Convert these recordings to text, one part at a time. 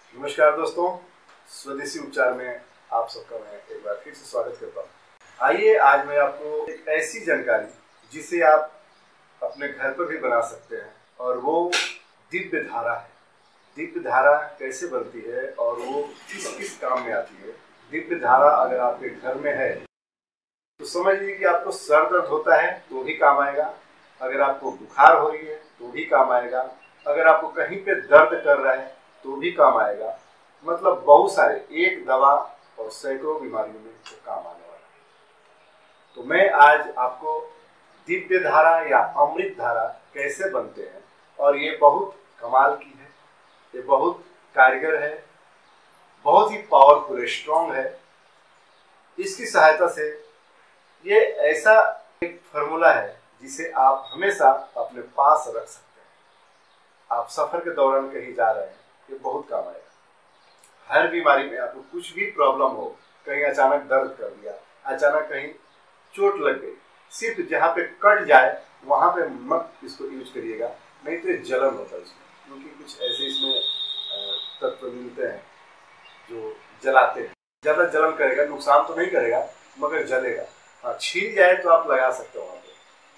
नमस्कार दोस्तों, स्वदेशी उपचार में आप सबका मैं एक बार फिर से स्वागत करता हूँ। आइए आज मैं आपको एक ऐसी जानकारी जिसे आप अपने घर पर भी बना सकते हैं और वो दिव्य धारा है। दिव्य धारा कैसे बनती है और वो किस किस काम में आती है। दिव्य धारा अगर आपके घर में है तो समझ लीजिए कि आपको सर दर्द होता है तो भी काम आएगा, अगर आपको बुखार हो रही है तो भी काम आएगा, अगर आपको कहीं पे दर्द कर रहा है तो भी काम आएगा। मतलब बहुत सारे, एक दवा और सैकड़ों बीमारियों में तो काम आने वाला है। तो मैं आज आपको दिव्य धारा या अमृत धारा कैसे बनते हैं, और ये बहुत कमाल की है, ये बहुत कारगर है, बहुत ही पावरफुल, स्ट्रॉन्ग है। इसकी सहायता से ये ऐसा एक फार्मूला है जिसे आप हमेशा अपने पास रख सकते हैं। आप सफर के दौरान कहीं जा रहे हैं, ये बहुत काम आएगा। हर बीमारी में आपको कुछ भी प्रॉब्लम हो, कहीं अचानक दर्द कर दिया, अचानक कहीं चोट लग गई, सिर्फ जहाँ पे कट जाए वहाँ पे मत इसको यूज करिएगा, नहीं तो ये जलन होता है इसमें, क्योंकि कुछ ऐसे इसमें तत्व मिलते हैं जो जलाते हैं। ज़्यादा जलन करेगा, नुकसान तो नहीं करेगा मगर जलेगा। हाँ, छील जाए तो आप लगा सकते हो, वहाँ पे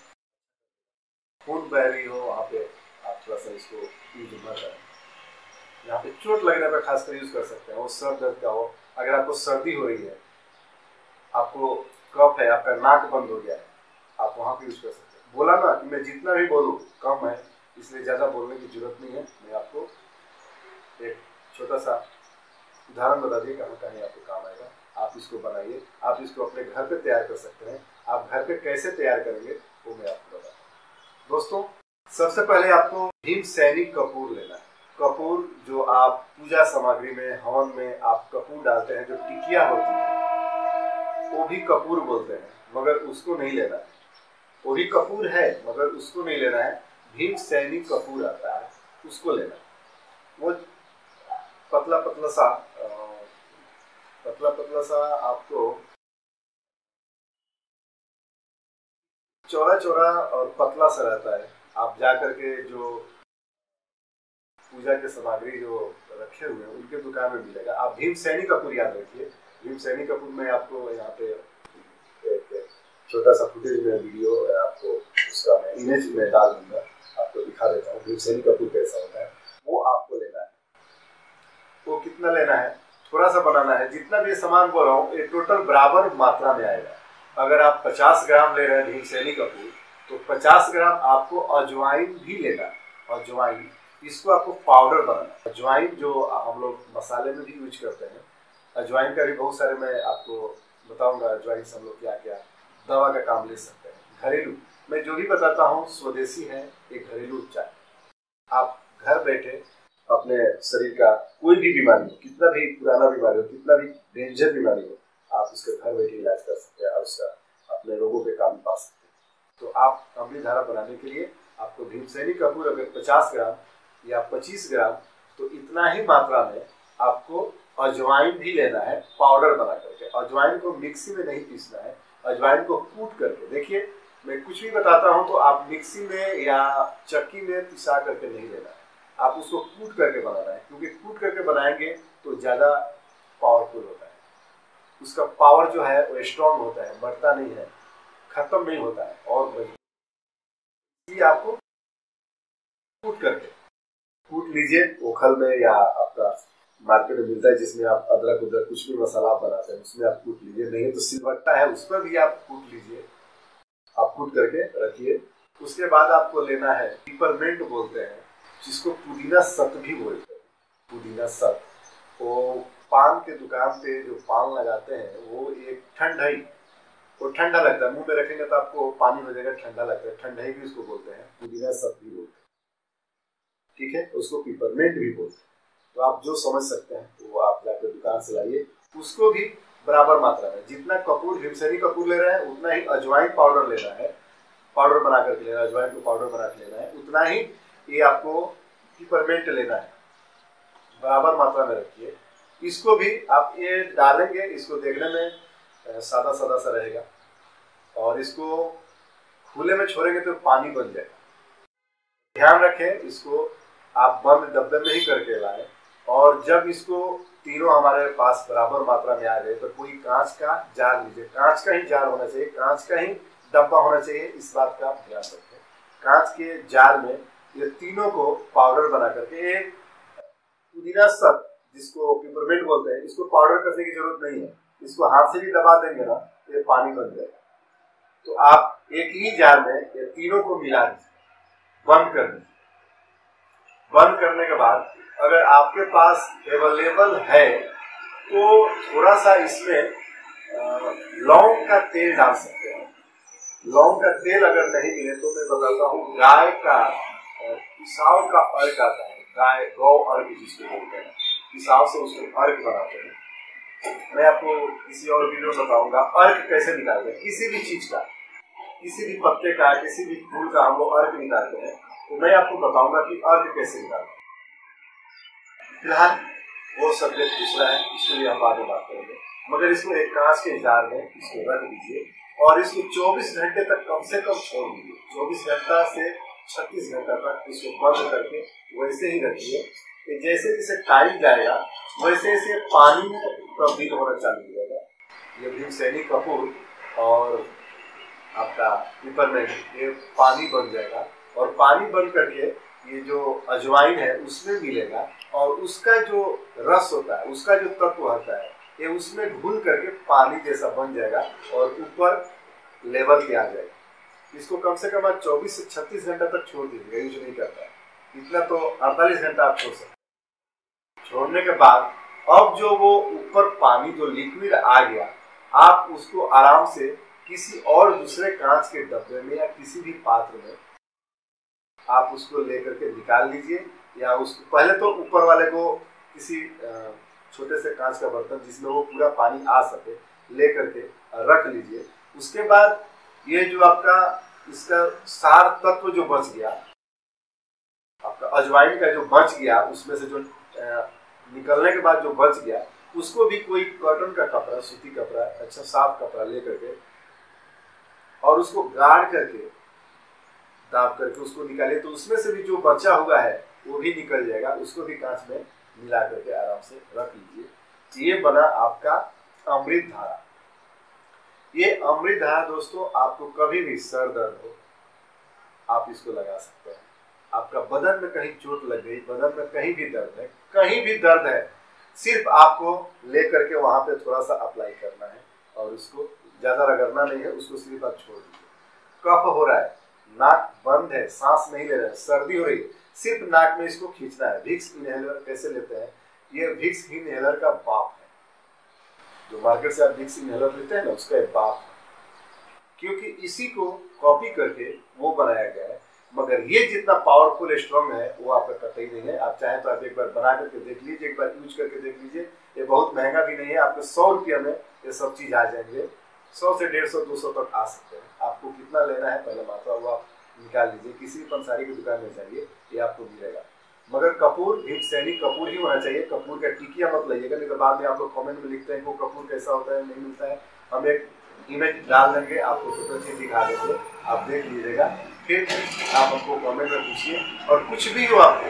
खून बह रही हो वहाँ पे आप थोड़ा सा इसको यूज न करें। यहाँ पे चोट लगने पर खासकर यूज कर सकते हैं। वो सर दर्द का हो, अगर आपको सर्दी हो रही है, आपको कफ है, आपका नाक बंद हो गया है, आप वहाँ पे यूज कर सकते हैं। बोला ना कि मैं जितना भी बोलूँ कम है, इसलिए ज़्यादा बोलने की जरूरत नहीं है। मैं आपको एक छोटा सा उदाहरण बता दिए कहाँ कहीं आपको काम आएगा। आप इसको बनाइए, आप इसको अपने घर पे तैयार कर सकते हैं। आप घर पे कैसे तैयार करेंगे वो मैं आपको बताता हूँ। दोस्तों, सबसे पहले आपको भीम सैनिक कपूर लेना है। कपूर जो आप पूजा सामग्री में, हवन में आप कपूर डालते हैं, जो टिकिया होती है वो भी कपूर बोलते हैं, मगर उसको नहीं लेना है। वो भी कपूर है मगर उसको नहीं लेना है। भीम सैनिक कपूर आता है, उसको लेना है। वो पतला पतला सा आपको चौड़ा चौड़ा और पतला सा रहता है। आप जा करके जो पूजा के सामग्री जो रखे हुए हैं उनके दुकान में मिलेगा। आप भीम सैनिक कपूर याद रखिए। भीम सैनिक कपूर में आपको यहाँ पे एक छोटा सा फुटेज में वीडियो आपको उसका मैं इमेज में डाल दूंगा, आपको दिखा देता हूँ भीम सैनिक कपूर कैसा होता है। वो आपको लेना है। वो कितना लेना है, थोड़ा सा बनाना है। जितना भी सामान बोल रहा हूँ ये टोटल बराबर मात्रा में आएगा। अगर आप 50 ग्राम ले रहे हैं भीम सैनिक कपूर, तो 50 ग्राम आपको अजवाइन भी लेना है। अजवाइन, इसको आपको पाउडर बनाना है। अजवाइन जो हम लोग मसाले में भी यूज करते हैं, अजवाइन का भी बहुत सारे मैं आपको बताऊंगा। अजवाइन से हम लोग क्या क्या दवा का काम ले सकते हैं। घरेलू मैं जो भी बताता हूँ स्वदेशी है, एक घरेलू उपचार। आप घर बैठे अपने शरीर का कोई भी बीमारी हो, कितना भी पुराना बीमारी हो, कितना भी डेंजर बीमारी हो, आप उसके घर बैठे इलाज कर सकते हैं और उसका अपने लोगों पे काम पा सकते हैं। तो आप अमृत धारा बनाने के लिए आपको भीम सैनिक कपूर अगर 50 ग्राम या 25 ग्राम, तो इतना ही मात्रा में आपको अजवाइन भी लेना है, पाउडर बना करके। अजवाइन को मिक्सी में नहीं पीसना है, अजवाइन को कूट करके। देखिए, मैं कुछ भी बताता हूँ तो आप मिक्सी में या चक्की में पिसा करके नहीं लेना है, आप उसको कूट करके बनाना है, क्योंकि कूट करके बनाएंगे तो ज़्यादा पावरफुल होता है। उसका पावर जो है वो स्ट्रांग होता है, बढ़ता नहीं है, खत्म नहीं होता है और इसलिए आपको कूट लीजिए। ओखल में या आपका मार्केट में मिलता है जिसमें आप अदरक उदरक कुछ भी मसाला आप बनाते हैं उसमें आप कूट लीजिए, नहीं तो सिलबट्टा है उस पर भी आप कूट लीजिए। आप कूट करके रखिए। उसके बाद आपको लेना है पिपरमेंट बोलते हैं, जिसको पुदीना सत भी बोलते हैं। पुदीना सत, वो पान के दुकान पे जो पान लगाते हैं वो एक ठंडाई, वो ठंडा लगता है, मुंह में रखेंगे तो आपको पानी हो जाएगा, ठंडा लगता है, ठंडाई भी उसको बोलते हैं, पुदीना सत भी बोलते हैं। ठीक है, उसको पिपरमेंट भी बोलते हैं। तो आप जो समझ सकते हैं वो आप जाकर दुकान से लाइए। उसको भी बराबर मात्रा में, जितना कपूर भीम सैनिक कपूर ले रहे हैं उतना ही अजवाइन पाउडर लेना है, पाउडर बना करके लेना है, अजवाइन को पाउडर बना के लेना है। उतना ही ये आपको पिपरमेंट लेना है, बराबर मात्रा में रखिए। इसको भी आप ये डालेंगे, इसको देखने में सादा सादा सा रहेगा, और इसको खुले में छोड़ेंगे तो पानी बन जाएगा। ध्यान रखें, इसको आप बंद डब्बे में ही करके लाएं, और और जब इसको तीनों हमारे पास बराबर मात्रा में आ गए तो कोई कांच का जार लीजिए, कांच का ही जार होना चाहिए, कांच का ही डब्बा होना चाहिए, इस बात का आप ध्यान रखें। कांच के जार में ये तीनों को पाउडर बना करके, एक पुदीना सब जिसको पिपरमिंट बोलते हैं, इसको पाउडर करने की जरूरत नहीं है, इसको हाथ से भी दबा देंगे ना ये पानी बन जाएगा। तो आप एक ही जार में ये तीनों को मिला दीजिए, बंद कर दीजिए। बंद करने के बाद अगर आपके पास अवेलेबल है तो थोड़ा सा इसमें लौंग का तेल डाल सकते हैं। लौंग का तेल अगर नहीं मिले तो मैं बताता हूँ, गाय का पिसाव का अर्क आता है, गाय गौ अर्क जिसको बोलते हैं, पिसाव से उसको अर्क बनाते हैं। मैं आपको किसी और वीडियो में बताऊंगा अर्क कैसे निकालते हैं, किसी भी चीज का, किसी भी पत्ते का, किसी भी फूल का हम लोग अर्क निकालते हैं, तो मैं आपको बताऊंगा कि अर्क कैसे निकालते हैं। फिलहाल वो सब्जेक्ट दूसरा है, इसके लिए हम बाद में बात करेंगे। मगर इसको एक कांच के जार में इसको रख दीजिए और इसको 24 घंटे तक कम से कम छोड़ दीजिए। 24 घंटा से 36 घंटा तक इसको बंद करके वैसे ही रखिए कि जैसे जैसे टाइम जाएगा वैसे वैसे पानी में तब्दील होना चालू हो जाएगा। ये भीमसेनी कपूर और आपका पिपरमिंट ये पानी बन जाएगा और पानी बन करके ये जो अजवाइन है उसमें मिलेगा और उसका जो रस होता है, उसका जो तत्व होता है, ये उसमें घुल करके पानी जैसा बन जाएगा और ऊपर लेवल पे आ जाएगा। इसको कम से कम 24 से 36 घंटा तक छोड़ दीजिएगा, यूज नहीं करता है इतना, तो 48 घंटा आप छोड़ सकते हैं। छोड़ने के बाद अब जो वो ऊपर पानी जो लिक्विड आ गया, आप उसको आराम से किसी और दूसरे कांच के डब्बे में या किसी भी पात्र में आप उसको लेकर के निकाल लीजिए, या उसको पहले तो ऊपर वाले को किसी छोटे से कांच का बर्तन जिसमें वो पूरा पानी आ सके ले करके रख लीजिए। उसके बाद ये जो आपका इसका सार तत्व जो बच गया, आपका अजवाइन का जो बच गया, उसमें से जो निकलने के बाद जो बच गया, उसको भी कोई कॉटन का कपड़ा, सूती कपड़ा, अच्छा साफ कपड़ा ले करके और उसको गाड़ करके दाब करके उसको निकालिए, तो उसमें से भी जो बचा हुआ है वो भी निकल जाएगा। उसको भी कांच में मिला करके आराम से रख लीजिए। ये बना आपका अमृत धारा। ये अमृत धारा दोस्तों आपको कभी भी सर दर्द हो आप इसको लगा सकते हैं। आपका बदन में कहीं चोट लग गई, बदन में कहीं भी दर्द है, कहीं भी दर्द है, सिर्फ आपको ले करके वहां पे थोड़ा सा अप्लाई करना है और उसको ज्यादा रगड़ना नहीं है, उसको सिर्फ आप छोड़ दीजिए। कफ हो रहा है, नाक बंद है, सांस नहीं ले रहे हैं, सर्दी हो रही है, सिर्फ नाक में इसको खींचना है। विक्स इनहेलर कैसे लेते हैं, ये विक्स इनहेलर का बाप है। जो मार्केट से आप विक्स इनहेलर लेते हैं ना, उसका एक बाप है, क्योंकि इसी को कॉपी करके वो बनाया गया है। मगर ये जितना पावरफुल स्ट्रॉन्ग है वो आपका कतई नहीं है। आप चाहें तो आप एक बार बना करके देख लीजिए, एक बार यूज करके देख लीजिए। ये बहुत महंगा भी नहीं है, आपको 100 रुपये में ये सब चीज आ जाएंगे। 100 से 150 200 तक आ सकते हैं। आपको कितना लेना है पहले मात्रा वो आप निकाल लीजिए, किसी भी पंसारी की दुकान में जाइए, ये आपको मिलेगा। मगर कपूर भीमसेनी कपूर ही होना चाहिए। कपूर का टिकिया मत लाइएगा, नहीं तो बाद में आप लोग कमेंट में लिखते हैं वो कपूर कैसा होता है, नहीं मिलता है। हम एक इमेज डाल देंगे, आपको फोटो से दिखा देंगे, आप देख लीजिएगा, फिर आप हमको कमेंट में पूछिए। और कुछ भी हो आपको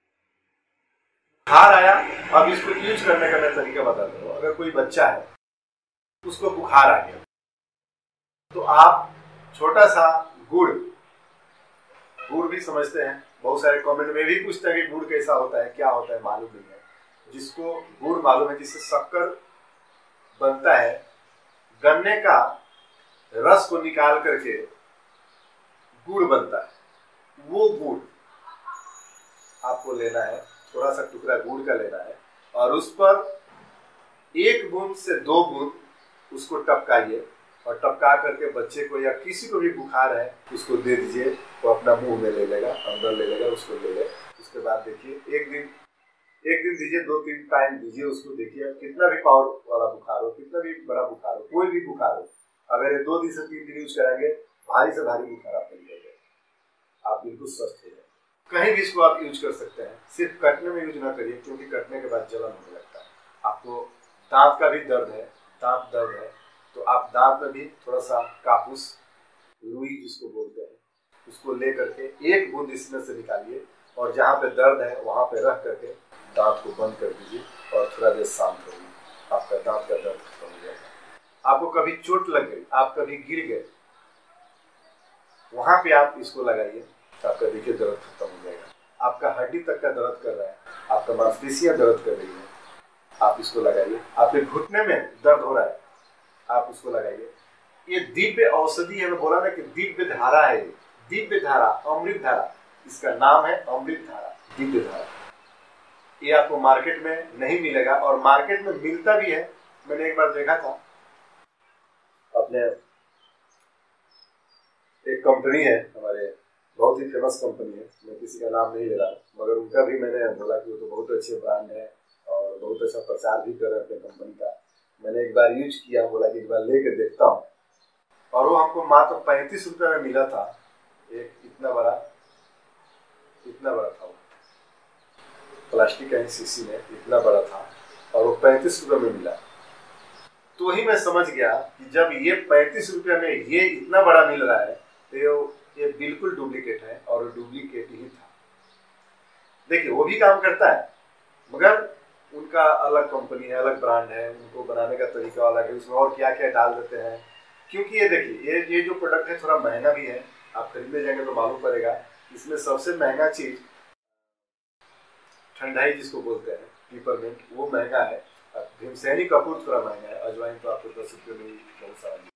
बुखार आया, अब इसको यूज करने का मैं तरीका बताता हूँ। अगर कोई बच्चा है उसको बुखार आ गया, तो आप छोटा सा गुड़ भी समझते हैं, बहुत सारे कमेंट में भी पूछते हैं कि गुड़ कैसा होता है, क्या होता है, मालूम नहीं है। जिसको गुड़ मालूम है, जिससे शक्कर बनता है, गन्ने का रस को निकाल करके गुड़ बनता है, वो गुड़ आपको लेना है। थोड़ा सा टुकड़ा गुड़ का लेना है और उस पर 1 बूंद से 2 बूंद उसको टपकाइए और टपका करके बच्चे को या किसी को भी बुखार है उसको दे दीजिए। वो अपना मुंह में ले लेगा, अंदर ले लेगा, उसको ले ले। उसके बाद देखिए एक दिन दीजिए, 2-3 टाइम दीजिए उसको। देखिए कितना भी पावर वाला बुखार हो, कितना भी बड़ा बुखार हो, कोई भी बुखार हो, अगर ये 2 दिन से 3 दिन यूज करेंगे, भारी से भारी बुखार आप नहीं लेंगे, आप बिल्कुल स्वस्थ हो जाएंगे। कहीं भी इसको आप यूज कर सकते हैं, सिर्फ कटने में यूज ना करिए, क्योंकि कटने के बाद जलन होने लगता है। आपको दांत का भी दर्द है, दांत दर्द है, तो आप दांत में भी थोड़ा सा कापूस, रुई जिसको बोलते हैं, उसको ले करके 1 बूंद इसमें से निकालिए और जहाँ पे दर्द है वहाँ पे रख करके दांत को बंद कर दीजिए। कभी चोट लग गई, आप कभी गिर गए, वहां पे आप इसको लगाइए, आपका देखिए दर्द खत्म हो जाएगा। आपका हड्डी तक का दर्द कर रहा है, आपका मांसपेशियां दर्द कर रही है, आप इसको लगाइए। आपके घुटने में दर्द हो रहा है, आप उसको लगाइए। ये दिव्य औषधि है, मैं बोला ना कि दिव्य धारा है, दिव्य धारा, अमृत धारा, इसका नाम है अमृत धारा, दिव्य धारा। ये आपको मार्केट में नहीं मिलेगा, और मार्केट में मिलता भी है। मैंने एक बार देखा था, अपने एक कंपनी है हमारे, बहुत ही फेमस कंपनी है, मैं किसी का नाम नहीं ले रहा, मगर उनका भी मैंने बोला कि वो तो बहुत अच्छे ब्रांड है और बहुत अच्छा प्रचार भी कर रहे हैं अपने कंपनी का। मैंने एक बार यूज किया, बोला कि एक बार लेके देखता हूँ, और वो हमको मात्र 35 रुपये में मिला था। एक इतना बड़ा था वो, प्लास्टिक का शीशी में इतना बड़ा था, और वो 35 रुपये में मिला। तो ही मैं समझ गया कि जब ये 35 रुपये में ये इतना बड़ा मिल रहा है, तो ये बिल्कुल डुप्लीकेट है, और डुप्लीकेट ही था। देखिए वो भी काम करता है, मगर उनका अलग कंपनी है, अलग ब्रांड है, उनको बनाने का तरीका अलग है, उसमें और क्या क्या डाल देते हैं। क्योंकि ये देखिए, ये जो प्रोडक्ट है थोड़ा महंगा भी है, आप खरीदने जाएंगे तो मालूम पड़ेगा। इसमें सबसे महंगा चीज ठंडाई जिसको बोलते हैं, पिपरमिंट, वो महंगा है। भीमसेनी कपूर थोड़ा महंगा है। अजवाइन तो आपको 10 रुपये में बहुत सारा